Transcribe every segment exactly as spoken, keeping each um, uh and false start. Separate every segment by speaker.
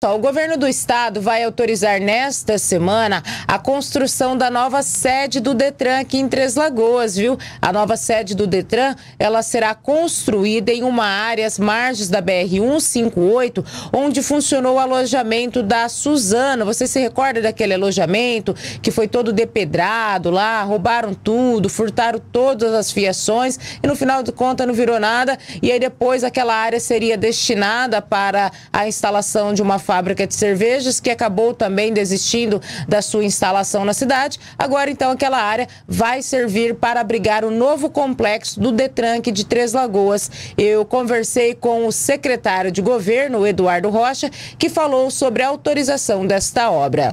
Speaker 1: só, o governo do estado vai autorizar nesta semana a construção da nova sede do Detran aqui em Três Lagoas, viu? A nova sede do Detran, ela será construída em uma área às margens da B R cento e cinquenta e oito, onde funcionou o alojamento da Suzano. Você se recorda daquele alojamento que foi todo depedrado lá, roubaram tudo, furtaram todas as fiações e no final de contas não virou nada. E aí depois aquela área seria destinada para a instalação de uma fábrica de cervejas, que acabou também desistindo da sua instalação na cidade. Agora, então, aquela área vai servir para abrigar o novo complexo do Detran aqui de Três Lagoas. Eu conversei com o secretário de governo, Eduardo Rocha, que falou sobre a autorização desta obra.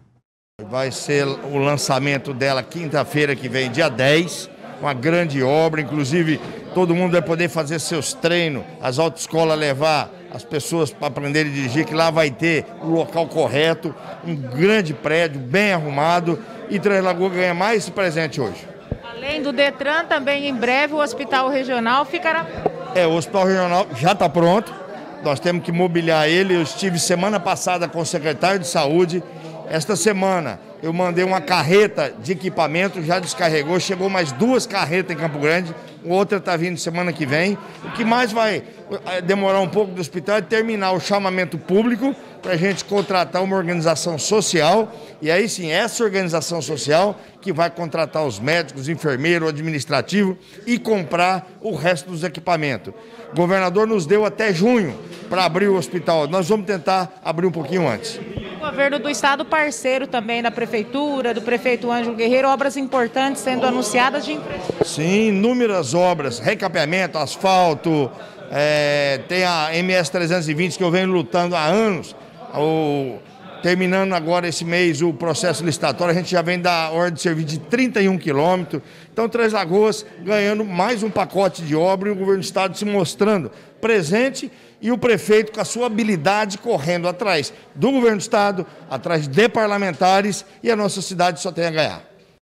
Speaker 2: Vai ser o lançamento dela quinta-feira que vem, dia dez, uma grande obra, inclusive todo mundo vai poder fazer seus treinos, as autoescolas levar as pessoas para aprenderem a dirigir, que lá vai ter o local correto, um grande prédio, bem arrumado, e Três Lagoas ganha mais esse presente hoje.
Speaker 1: Além do Detran, também em breve o Hospital Regional ficará...
Speaker 2: É, o Hospital Regional já está pronto, nós temos que mobiliar ele. Eu estive semana passada com o secretário de Saúde. Esta semana eu mandei uma carreta de equipamento, já descarregou, chegou mais duas carretas em Campo Grande, outra está vindo semana que vem. O que mais vai demorar um pouco do hospital é terminar o chamamento público para a gente contratar uma organização social, e aí sim, essa organização social que vai contratar os médicos, enfermeiros, administrativo e comprar o resto dos equipamentos. O governador nos deu até junho para abrir o hospital, nós vamos tentar abrir um pouquinho antes.
Speaker 1: O governo do estado parceiro também da prefeitura, do prefeito Ângelo Guerreiro, obras importantes sendo anunciadas de infraestrutura.
Speaker 2: Sim, inúmeras obras, recapeamento, asfalto, é, tem a M S trezentos e vinte que eu venho lutando há anos, o, terminando agora esse mês o processo licitatório, a gente já vem da ordem de serviço de trinta e um quilômetros, então Três Lagoas ganhando mais um pacote de obra e o governo do estado se mostrando presente e o prefeito com a sua habilidade correndo atrás do governo do estado, atrás de parlamentares, e a nossa cidade só tem a ganhar.